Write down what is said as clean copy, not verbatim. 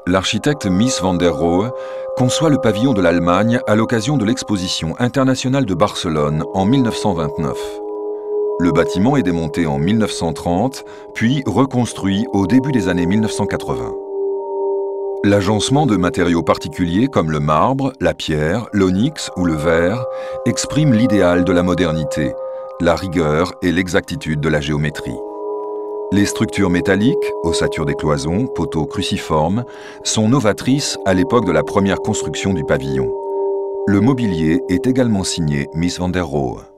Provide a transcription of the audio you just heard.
L'architecte Mies van der Rohe conçoit le pavillon de l'Allemagne à l'occasion de l'exposition internationale de Barcelone en 1929. Le bâtiment est démonté en 1930, puis reconstruit au début des années 1980. L'agencement de matériaux particuliers comme le marbre, la pierre, l'onyx ou le verre exprime l'idéal de la modernité, la rigueur et l'exactitude de la géométrie. Les structures métalliques, ossature des cloisons, poteaux cruciformes, sont novatrices à l'époque de la première construction du pavillon. Le mobilier est également signé Mies van der Rohe.